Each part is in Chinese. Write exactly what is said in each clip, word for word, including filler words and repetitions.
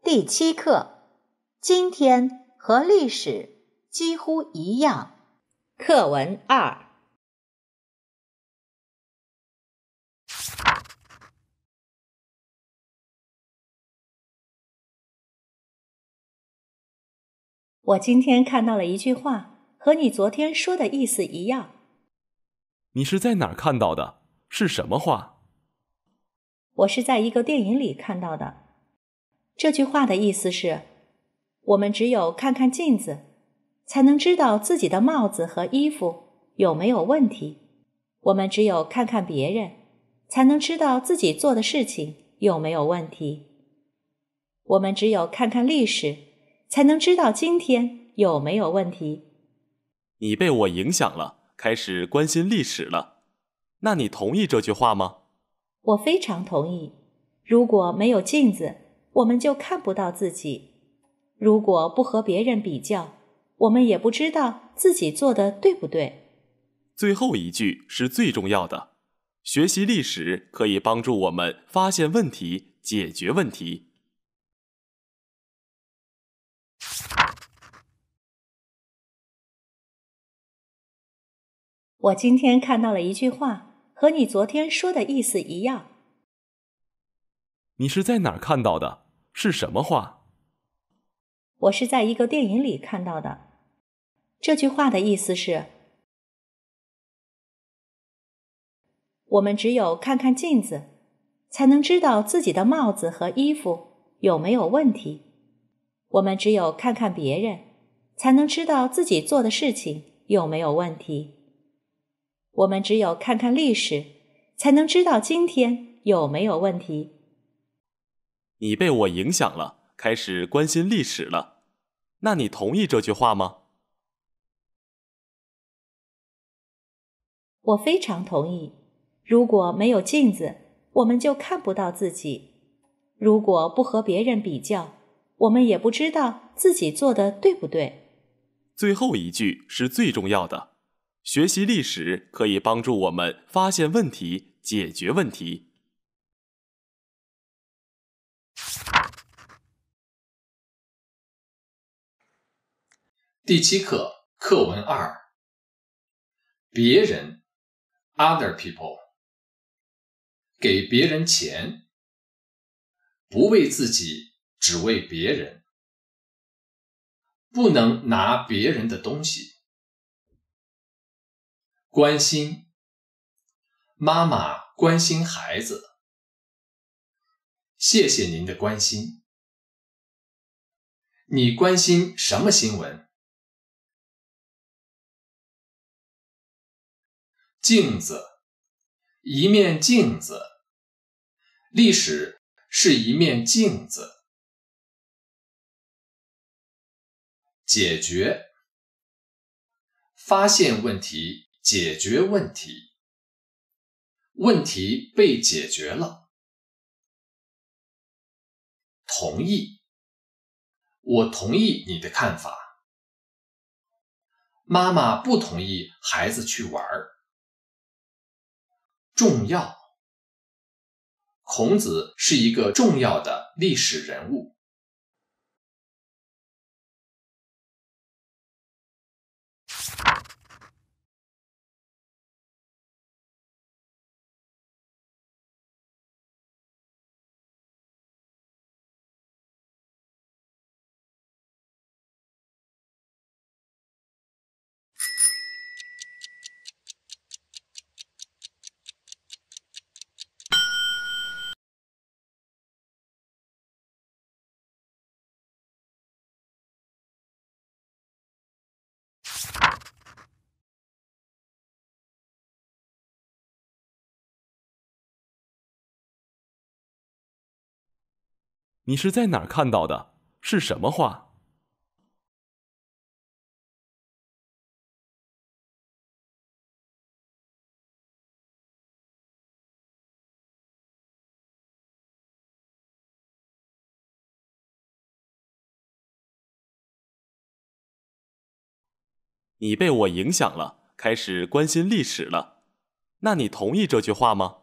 第七课，今天和历史几乎一样。课文二。我今天看到了一句话，和你昨天说的意思一样。 你是在哪儿看到的？是什么话？ 我是在一个电影里看到的。这句话的意思是，我们只有看看镜子，才能知道自己的帽子和衣服有没有问题。我们只有看看别人，才能知道自己做的事情有没有问题。我们只有看看历史，才能知道今天有没有问题。 你被我影响了，开始关心历史了。那你同意这句话吗？ 我非常同意。如果没有镜子，我们就看不到自己。如果不和别人比较，我们也不知道自己做的对不对。 最后一句是最重要的。学习历史可以帮助我们发现问题，解决问题。 我今天看到了一句话，和你昨天说的意思一样。 你是在哪儿看到的？是什么话？ 我是在一个电影里看到的。这句话的意思是，我们只有看看镜子，才能知道自己的帽子和衣服有没有问题。我们只有看看别人，才能知道自己做的事情有没有问题。我们只有看看历史，才能知道今天有没有问题。 你被我影响了，开始关心历史了。那你同意这句话吗？ 我非常同意。如果没有镜子，我们就看不到自己。如果不和别人比较，我们也不知道自己做的对不对。 最后一句是最重要的。学习历史可以帮助我们发现问题，解决问题。 第七课，课文二。别人 other people， 给别人钱，不为自己，只为别人，不能拿别人的东西。关心，妈妈关心孩子，谢谢您的关心。你关心什么新闻？镜子，一面镜子。历史是一面镜子。解决，发现问题，解决问题。问题被解决了。同意，我同意你的看法。妈妈不同意孩子去玩。重要，孔子是一个重要的历史人物。 你是在哪儿看到的？是什么话？你被我影响了，开始关心历史了。那你同意这句话吗？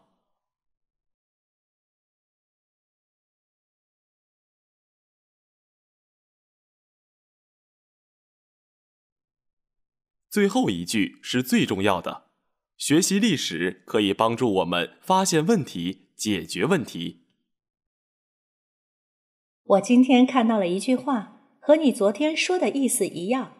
最后一句是最重要的。学习历史可以帮助我们发现问题，解决问题。 我今天看到了一句话，和你昨天说的意思一样。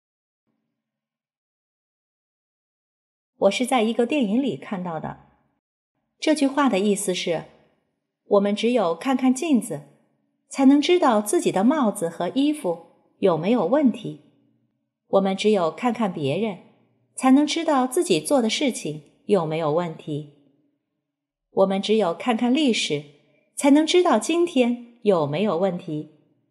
我是在一个电影里看到的。这句话的意思是，我们只有看看镜子，才能知道自己的帽子和衣服有没有问题。我们只有看看别人，才能知道自己做的事情有没有问题。我们只有看看历史，才能知道今天有没有问题。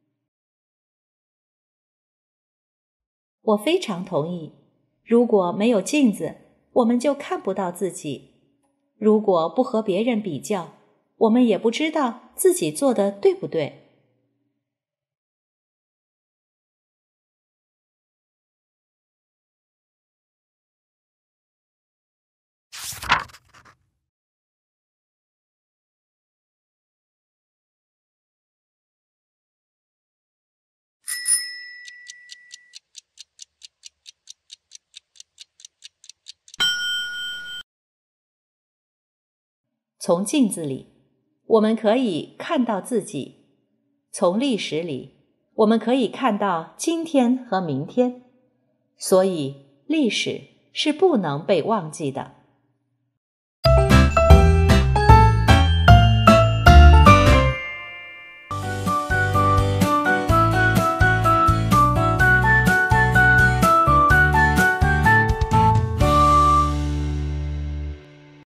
我非常同意，如果没有镜子，我们就看不到自己。如果不和别人比较，我们也不知道自己做的对不对。从镜子里，我们可以看到自己；从历史里，我们可以看到今天和明天。所以，历史是不能被忘记的。